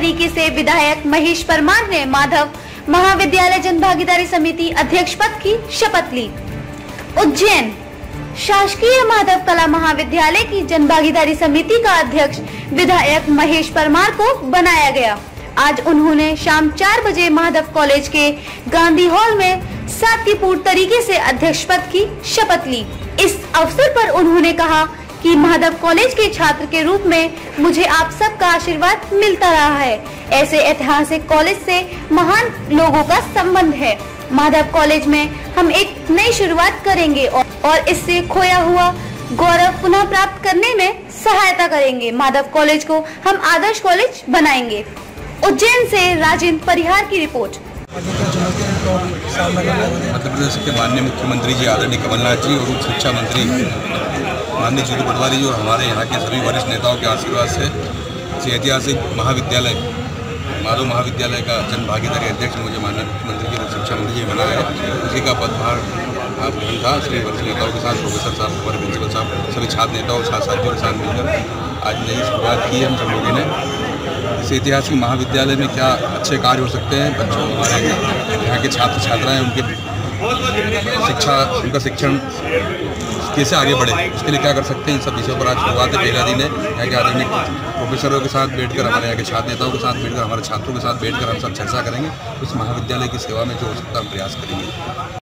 तरीके से विधायक महेश परमार ने माधव महाविद्यालय जन भागीदारी समिति अध्यक्ष पद की शपथ ली। उज्जैन शासकीय माधव कला महाविद्यालय की जन भागीदारी समिति का अध्यक्ष विधायक महेश परमार को बनाया गया। आज उन्होंने शाम 4 बजे माधव कॉलेज के गांधी हॉल में शांतिपूर्ण तरीके से अध्यक्ष पद की शपथ ली। इस अवसर पर उन्होंने कहा कि माधव कॉलेज के छात्र के रूप में मुझे आप सबका आशीर्वाद मिलता रहा है। ऐसे ऐतिहासिक कॉलेज से महान लोगों का संबंध है। माधव कॉलेज में हम एक नई शुरुआत करेंगे और इससे खोया हुआ गौरव पुनः प्राप्त करने में सहायता करेंगे। माधव कॉलेज को हम आदर्श कॉलेज बनाएंगे। उज्जैन से राजेंद्र परिहार की रिपोर्ट। मध्य प्रदेश के माननीय मुख्यमंत्री जी आदरणीय कमलनाथ जी और उच्च शिक्षा मंत्री माननीय जीतू पटवारी जी और हमारे यहाँ के सभी वरिष्ठ नेताओं के आशीर्वाद से इस ऐतिहासिक महाविद्यालय माधव महाविद्यालय का जन भागीदारी अध्यक्ष मुझे माननीय मुख्यमंत्री जी और शिक्षा मंत्री जी बनाया है। उसी का पदभार ग्रहण था श्री वरिष्ठ नेताओं के साथ, प्रोफेसर साहब, हमारे प्रिंसिपल साहब, सभी छात्र नेताओं छात्र साथियों के साथ मिलकर आज नई शुरुआत की है हम सब लोगों ने। इस ऐतिहासिक महाविद्यालय में क्या अच्छे कार्य हो सकते हैं, बच्चों हमारे यहाँ के छात्र छात्राएँ उनके उनका शिक्षण कैसे आगे बढ़े, उसके लिए क्या कर सकते हैं, इन सब विषयों पर आज शुरुआत है। पहला दिन है यहाँ के आदरणीय प्रोफेसरों के साथ बैठकर, हमारे यहाँ के छात्र नेताओं के साथ बैठकर, हमारे छात्रों के साथ बैठकर हम सब चर्चा करेंगे। इस महाविद्यालय की सेवा में जो हो सकता है हम प्रयास करेंगे।